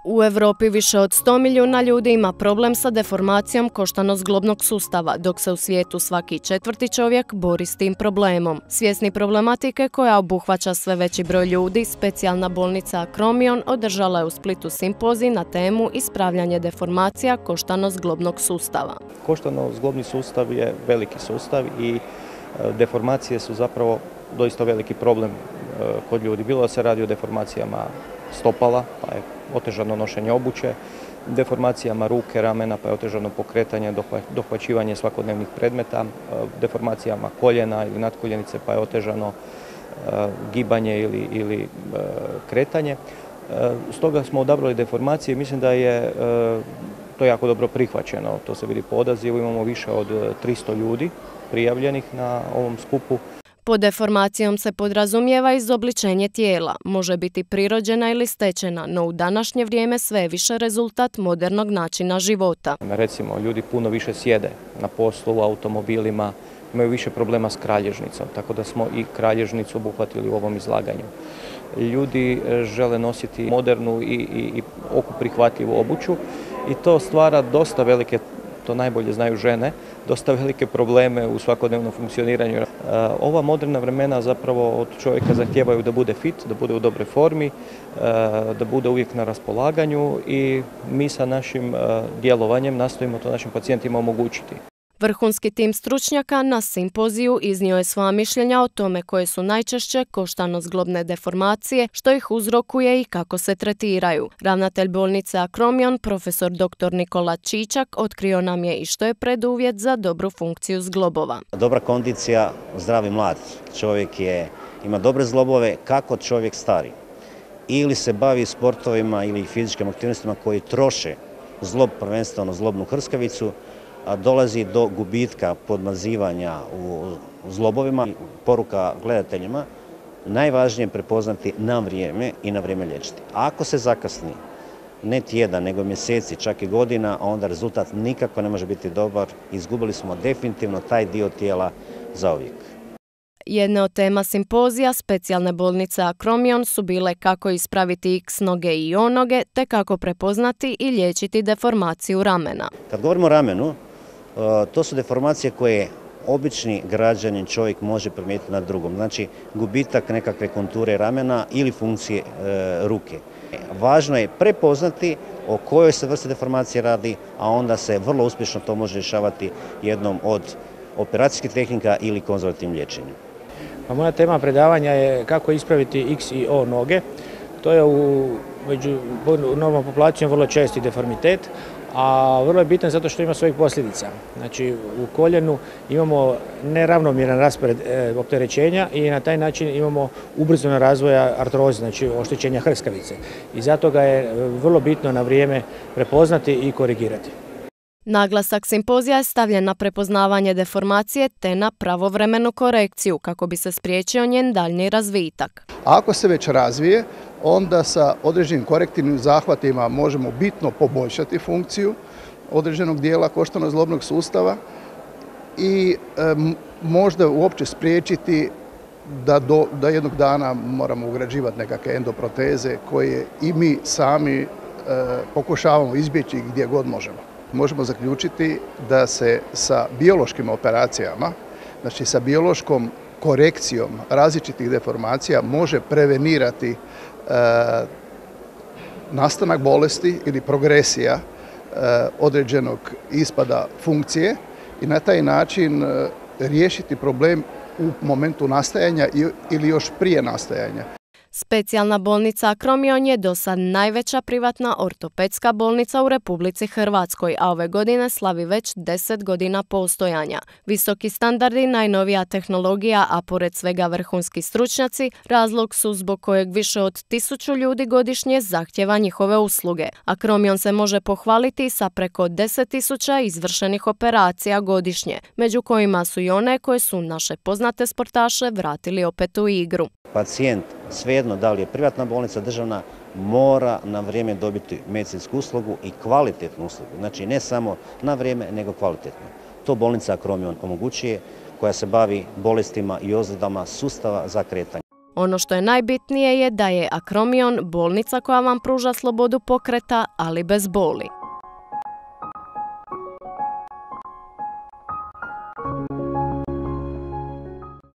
U Europi više od 100 milijuna ljudi ima problem sa deformacijom koštano-zglobnog sustava, dok se u svijetu svaki četvrti čovjek bori s tim problemom. Svjesni problematike koja obuhvaća sve veći broj ljudi, specijalna bolnica Akromion održala je u Splitu simpozij na temu ispravljanje deformacija koštano-zglobnog sustava. Koštano-zglobni sustav je veliki sustav i deformacije su zapravo doista veliki problem kod ljudi. Bilo da se radi o deformacijama stopala, pa je otežano nošenje obuće, deformacijama ruke, ramena, pa je otežano pokretanje, dohvaćivanje svakodnevnih predmeta, deformacijama koljena ili natkoljenice, pa je otežano gibanje ili kretanje. Stoga smo odabrali deformacije i mislim da je to jako dobro prihvaćeno. To se vidi po odazivu, imamo više od 300 ljudi prijavljenih na ovom skupu. Pod deformacijom se podrazumijeva izobličenje tijela, može biti prirođena ili stečena, no u današnje vrijeme sve je više rezultat modernog načina života. Recimo, ljudi puno više sjede na poslu, u automobilima, imaju više problema s kralježnicom, tako da smo i kralježnicu obuhvatili u ovom izlaganju. Ljudi žele nositi modernu i oku prihvatljivu obuću i to stvara dosta velike, to najbolje znaju žene, dosta velike probleme u svakodnevnom funkcioniranju. Ova moderna vremena zapravo od čovjeka zahtijevaju da bude fit, da bude u dobroj formi, da bude uvijek na raspolaganju i mi sa našim djelovanjem nastojimo to našim pacijentima omogućiti. Vrhunski tim stručnjaka na simpoziju iznio je svoja mišljenja o tome koje su najčešće koštano-zglobne deformacije, što ih uzrokuje i kako se tretiraju. Ravnatelj bolnice Akromion, profesor dr. Nikola Čičak, otkrio nam je i što je preduvjet za dobru funkciju zglobova. Dobra kondicija, zdravi mlad čovjek ima dobre zglobove kako čovjek stari. Ili se bavi sportovima ili fizičkim aktivnostima koji troše zglob, prvenstveno zglobnu hrskavicu, dolazi do gubitka podmazivanja u zglobovima. Poruka gledateljima, najvažnije je prepoznati na vrijeme i na vrijeme liječiti. Ako se zakasni, ne tjedan, nego mjeseci, čak i godina, onda rezultat nikako ne može biti dobar. Izgubili smo definitivno taj dio tijela zauvijek. Jedne od tema simpozija specijalne bolnice Akromion su bile kako ispraviti X noge i O noge, te kako prepoznati i liječiti deformaciju ramena. Kad govorimo o ramenu, to su deformacije koje obični građanin čovjek može primijetiti na drugom. Znači, gubitak nekakve konture ramena ili funkcije ruke. Važno je prepoznati o kojoj se vrsti deformacije radi, a onda se vrlo uspješno to može rješavati jednom od operacijskih tehnika ili konzervativnim liječenjem. Moja tema predavanja je kako ispraviti X i O noge. To je među normalnom populacijom vrlo česti deformitet, a vrlo je bitan zato što ima svojih posljedica. Znači, u koljenu imamo neravnomjeran raspored opterećenja i na taj način imamo ubrzano razvoja artroze, znači oštećenja hrskavice. I zato ga je vrlo bitno na vrijeme prepoznati i korigirati. Naglasak simpozija je stavljen na prepoznavanje deformacije te na pravovremenu korekciju kako bi se spriječio njen daljnji razvitak. Ako se već razvije, onda sa određenim korektivnim zahvatima možemo bitno poboljšati funkciju određenog dijela koštano-zglobnog sustava i možda uopće spriječiti da jednog dana moramo ugrađivati nekakve endoproteze koje i mi sami pokušavamo izbjeći gdje god možemo. Možemo zaključiti da se sa biološkim operacijama, znači sa biološkom korekcijom različitih deformacija može prevenirati nastanak bolesti ili progresija određenog ispada funkcije i na taj način riješiti problem u momentu nastajanja ili još prije nastajanja. Specijalna bolnica Akromion je do sad najveća privatna ortopedska bolnica u Republici Hrvatskoj, a ove godine slavi već 10 godina postojanja. Visoki standardi, najnovija tehnologija, a pored svega vrhunski stručnjaci, razlog su zbog kojeg više od 1000 ljudi godišnje zahtjeva njihove usluge. Akromion se može pohvaliti sa preko 10.000 izvršenih operacija godišnje, među kojima su i one koje su naše poznate sportaše vratili opet u igru. Pacijent, svejedno da li je privatna bolnica, državna, mora na vrijeme dobiti medicinsku uslugu i kvalitetnu uslugu. Znači ne samo na vrijeme, nego kvalitetno. To bolnica Akromion omogućuje, koja se bavi bolestima i ozljedama sustava za kretanje. Ono što je najbitnije je da je Akromion bolnica koja vam pruža slobodu pokreta, ali bez boli.